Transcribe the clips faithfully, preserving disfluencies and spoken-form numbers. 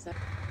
sai.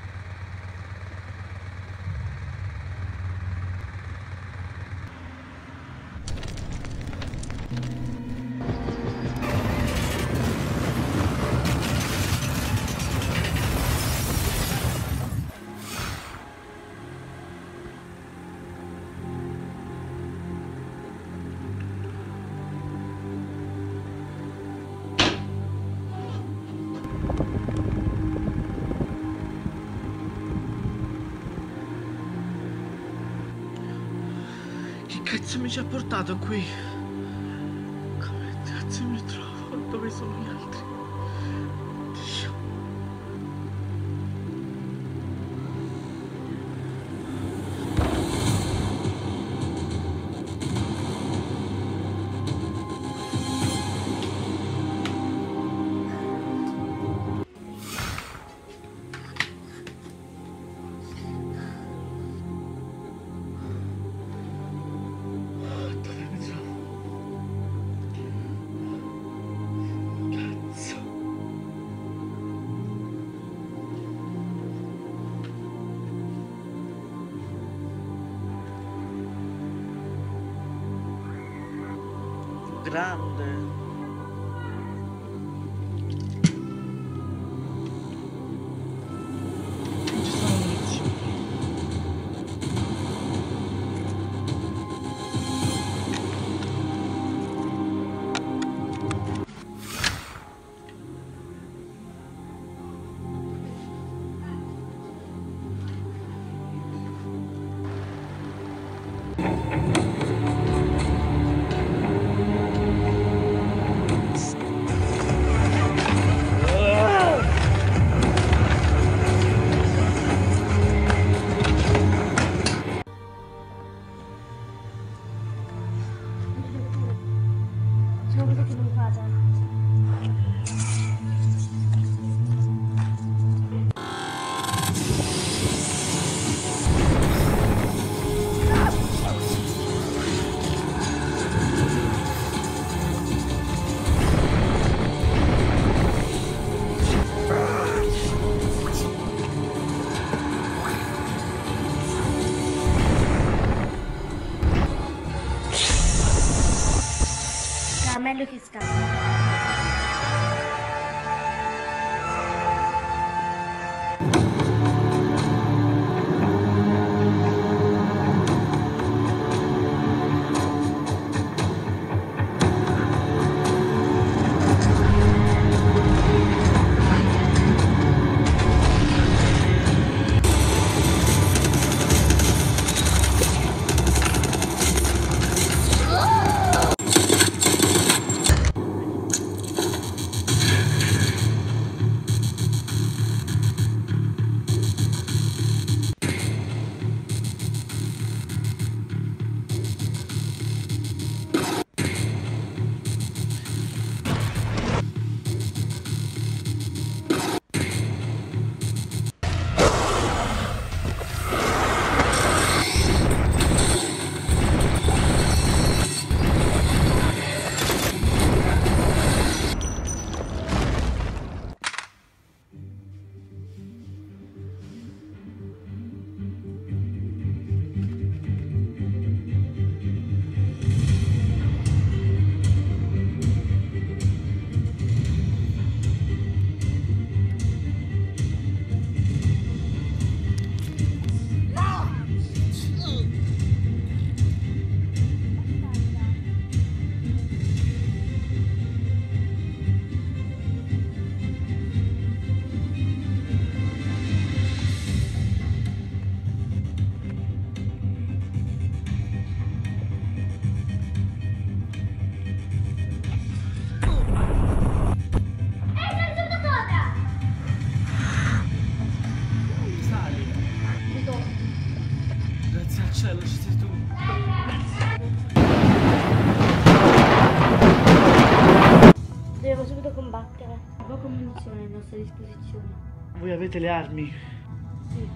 Che cazzo mi ci ha portato qui? Come cazzo mi trovo? Dove sono gli altri? Dio. Dove mi trovo? Cazzo. Grande. Non ci sono munizioni. Sono venuto in casa. Caramello che scappa. Grazie al cielo ci sei tu. Dobbiamo subito combattere. Poco munizione a nostra disposizione. Voi avete le armi? Sì.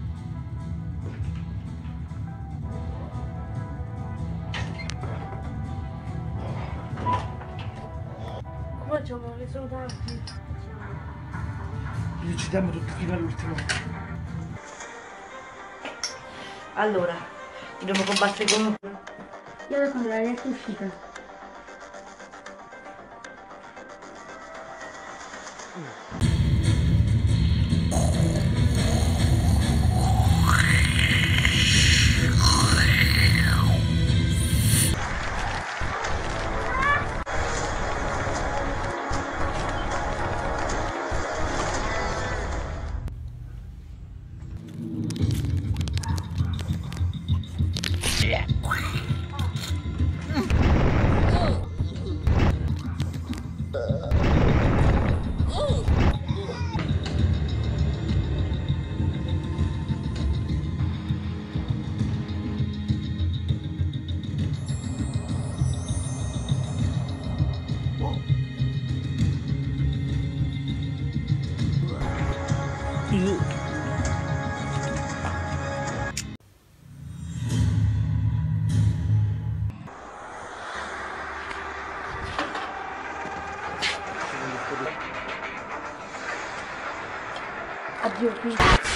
Come facciamo? Ne sono tanti. Li uccidiamo tutti fino all'ultimo. Allora, dobbiamo combattere con... Io da quando l'hai detto è uscita. Addio qui.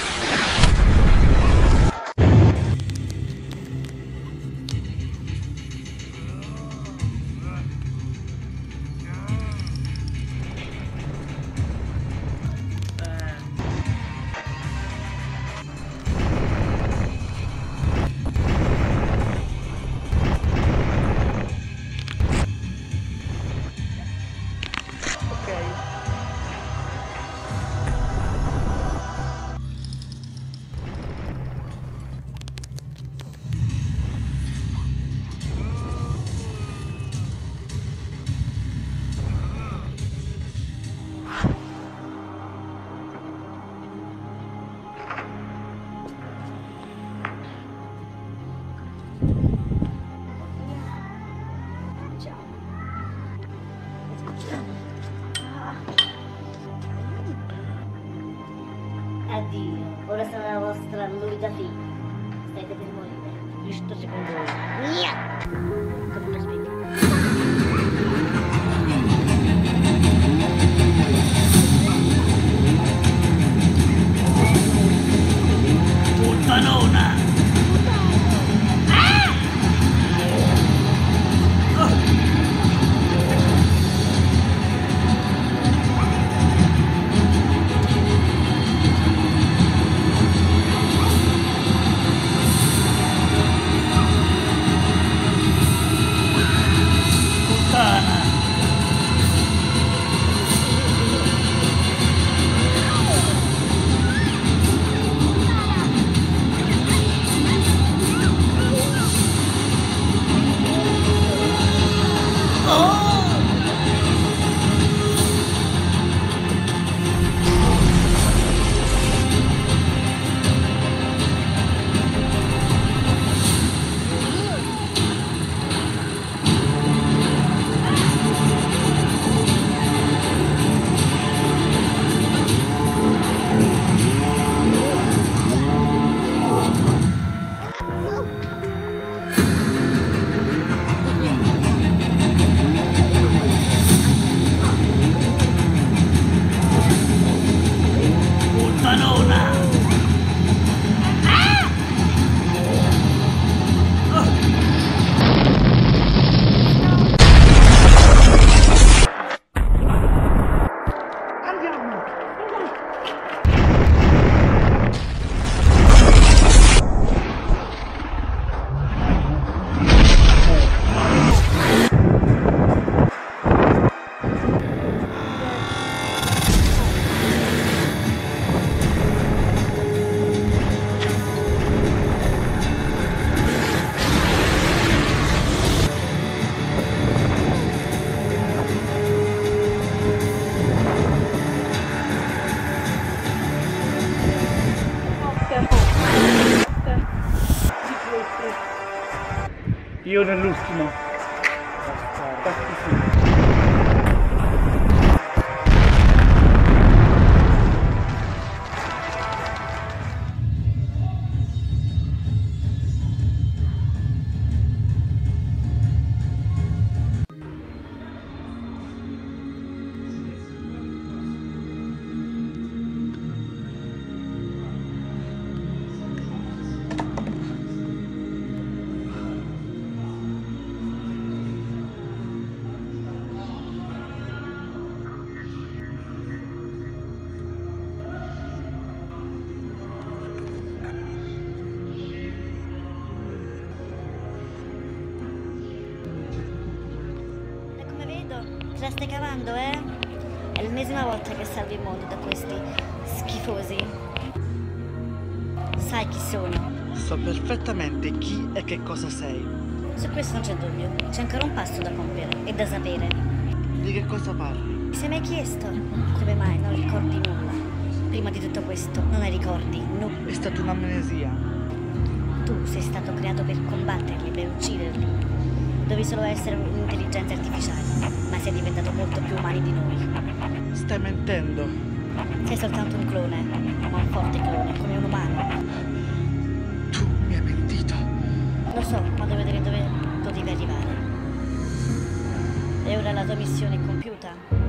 Addio, ora sarà la vostra lunga fine. State per morire. Giusto secondo voi. Via! Come aspetta. Puttanona! Io nell'ultimo. stai cavando, eh? È l'ennesima volta che salvi il mondo da questi schifosi. Sai chi sono? So perfettamente chi e che cosa sei. Su questo non c'è dubbio. C'è ancora un passo da compiere e da sapere. Di che cosa parli? Ti sei mai chiesto come mai non ricordi nulla? Prima di tutto questo non hai ricordi nulla. È stata un'amnesia. Tu sei stato creato per combatterli, per ucciderli. Dovevi solo essere un'intelligenza artificiale, ma sei diventato molto più umani di noi. Stai mentendo. Sei soltanto un clone, ma un forte clone, come un umano. Tu mi hai mentito. Lo so, ma dove, dove, dove potevi arrivare? E ora la tua missione è compiuta.